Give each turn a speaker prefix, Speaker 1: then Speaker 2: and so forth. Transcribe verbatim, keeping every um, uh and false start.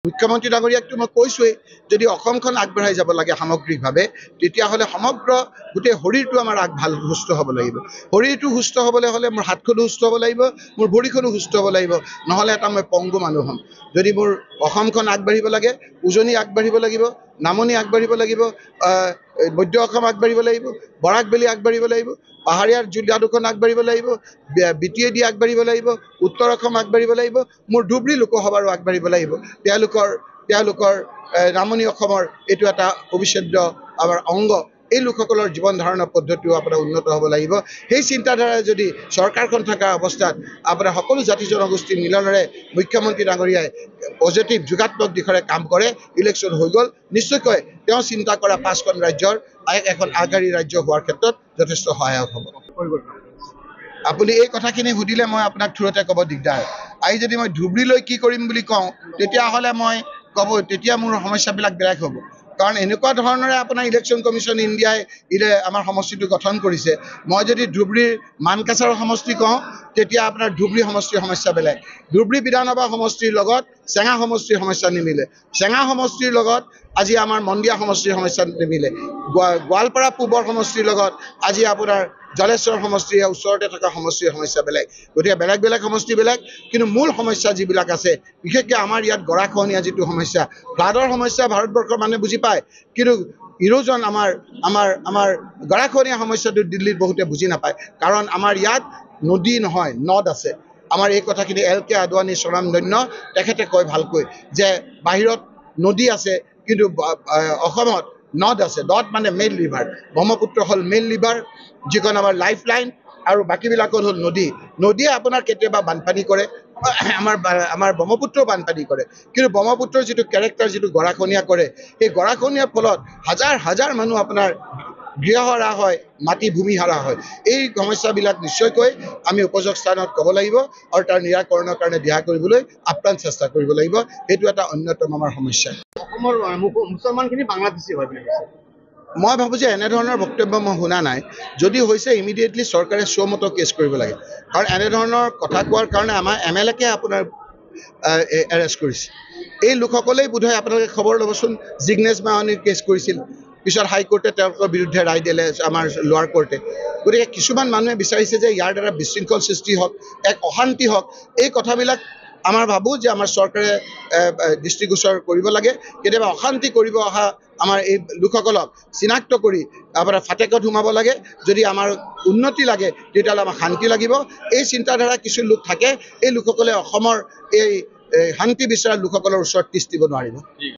Speaker 1: মুখ্যমন্ত্ৰী ডাঙৰীয়াকটো মই কৈছোৱেই যদি অসমখন আগবঢ়াই যাব লাগে সামগ্ৰিকভাৱে তেতিয়াহ'লে সমগ্ৰ গোটেই শৰীৰটো আমাৰ আগ ভাল সুস্থ হ'ব লাগিব শৰীৰটো সুস্থ হ'বলৈ হ'লে মোৰ হাতখনো সুস্থ হ'ব লাগিব মোৰ ভৰিখনো সুস্থ হ'ব লাগিব নহ'লে এটা মই পংগু মানুহ হ'ম যদি মোৰ অসমখন আগবাঢ়িব লাগে উজনি আগবাঢ়িব লাগিব নামনি আগবাঢ়িব লাগিব মধ্য অসম আগবাঢ়িব লাগিব বৰাক ভেলী আগবাঢ়িব লাগিব পাহাৰীয়া জিলা দুখন আগবাঢ়িব লাগিব বি টি এ ডি আগবাঢ়িব লাগিব উত্তৰ অসম আগবাঢ়িব লাগিব মোৰ ধুবুৰী লোকসভাৰো আগবাঢ়িব লাগিব তেওঁলোকৰ তেওঁলোকৰ নামনি অসমৰ এইটো এটা অবিচ্ছেদ্য আমাৰ অংগ এই লোকসকলৰ জীৱন ধাৰণৰ পদ্ধতিও আপোনাৰ উন্নত হ'ব লাগিব সেই চিন্তাধাৰাই যদি চৰকাৰখন থকা অৱস্থাত আপোনাৰ সকলো জাতি জনগোষ্ঠীৰ মিলনেৰে মুখ্যমন্ত্ৰী ডাঙৰীয়াই পজিটিভ যোগাত্মক দিশৰে কাম কৰে ইলেকশ্যন হৈ গ'ল নিশ্চয়কৈ তেওঁ চিন্তা কৰা পাঁচখন ৰাজ্যৰ এখন আগশাৰী ৰাজ্য হোৱাৰ ক্ষেত্ৰত যথেষ্ট সহায়ক হ'ব আপুনি এই কথাখিনি সুধিলে মই আপোনাক থুৰতে ক'ব দিগদাৰ আজি যদি মই ধুবুৰীলৈ কি কৰিম বুলি কওঁ তেতিয়াহ'লে মই ক'ব তেতিয়া মোৰ সমস্যাবিলাক বেলেগ হ'ব কাৰণ এনেকুৱা ধৰণৰে আপোনাৰ ইলেকশ্যন কমিশ্যন ইণ্ডিয়াই আমাৰ সমষ্টিটো গঠন কৰিছে মই যদি ধুবুৰীৰ মানকাছাৰ সমষ্টি কওঁ তেতিয়া আপোনাৰ ধুবুৰী সমষ্টিৰ সমস্যা বেলেগ ধুবুৰী বিধানসভা সমষ্টিৰ লগত চেঙা সমষ্টিৰ সমস্যা নিমিলে চেঙা সমষ্টিৰ লগত আজি আমাৰ মন্দিয়া সমষ্টিৰ সমস্যা নিমিলে গোৱালপাৰা পূবৰ সমষ্টিৰ লগত আজি আপোনাৰ জলেশ্বৰ সমষ্টিৰ ওচৰতে থকা সমষ্টিৰ সমস্যা বেলেগ গতিকে বেলেগ বেলেগ সমষ্টি বেলেগ কিন্তু মূল সমস্যা যিবিলাক আছে বিশেষকৈ আমাৰ ইয়াত গৰাখহনীয়া যিটো সমস্যা ফ্লাডৰ সমস্যা ভাৰতবৰ্ষৰ মানুহে বুজি পায় কিন্তু ইৰোজন আমাৰ আমাৰ আমাৰ গৰাখহনীয়া সমস্যাটো দিল্লীত বহুতে বুজি নাপায় কাৰণ আমাৰ ইয়াত নদী নহয় নদ আছে আমাৰ এই কথাখিনি এল কে আদৱানী স্বনামধন্য তেখেতে কয় ভালকৈ যে বাহিৰত নদী আছে কিন্তু অসমত নদ আছে নদ মানে মেইন ৰিভাৰ ব্ৰহ্মপুত্ৰ হ'ল মেইন ৰিভাৰ যিখন আমাৰ লাইফ লাইন আৰু বাকীবিলাকত হ'ল নদী নদীয়ে আপোনাৰ কেতিয়াবা বানপানী কৰে আমাৰ আমাৰ ব্ৰহ্মপুত্ৰও বানপানী কৰে কিন্তু ব্ৰহ্মপুত্ৰৰ যিটো কেৰেক্টাৰ যিটো গৰাখহনীয়া কৰে সেই গৰাখহনীয়াৰ ফলত হাজাৰ হাজাৰ মানুহ আপোনাৰ গৃহহাৰা হয় মাটি ভূমিহাৰা হয় এই সমস্যাবিলাক নিশ্চয়কৈ আমি উপযোগ স্থানত ক'ব লাগিব আৰু তাৰ নিৰাকৰণৰ কাৰণে দিহা কৰিবলৈ আপ্ৰাণ চেষ্টা কৰিব লাগিব সেইটো এটা অন্যতম আমাৰ সমস্যা
Speaker 2: অসমৰ মুছলমানখিনি বাংলাদেশী হয় বুলি কৈছে
Speaker 1: মই ভাবোঁ যে এনেধৰণৰ বক্তব্য মই শুনা নাই যদি হৈছে ইমিডিয়েটলি চৰকাৰে শ্ব'মতো কেছ কৰিব লাগে কাৰণ এনেধৰণৰ কথা কোৱাৰ কাৰণে আমাৰ এম এল একে আপোনাৰ এৰেষ্ট কৰিছে এই লোকসকলেই বোধহয় আপোনালোকে খবৰ ল'বচোন জিগনেশ মাৱানীৰ কেছ কৰিছিল পিছত হাইকোৰ্টে তেওঁলোকৰ বিৰুদ্ধে ৰায় দিলে আমাৰ লোৱাৰ কোৰ্টে গতিকে কিছুমান মানুহে বিচাৰিছে যে ইয়াৰ দ্বাৰা বিশৃংখল সৃষ্টি হওক এক অশান্তি হওক এই কথাবিলাক আমাৰ ভাবোঁ যে আমাৰ চৰকাৰে দৃষ্টিগোচৰ কৰিব লাগে কেতিয়াবা অশান্তি কৰিব অহা আমাৰ এই লোকসকলক চিনাক্ত কৰি আপোনাৰ ফাটেকত সোমাব লাগে যদি আমাৰ উন্নতি লাগে তেতিয়াহ'লে আমাৰ শান্তি লাগিব এই চিন্তাধাৰা কিছু লোক থাকে এই লোকসকলে অসমৰ এই শান্তি বিচৰা লোকসকলৰ ওচৰত তিষ্ঠিব নোৱাৰিব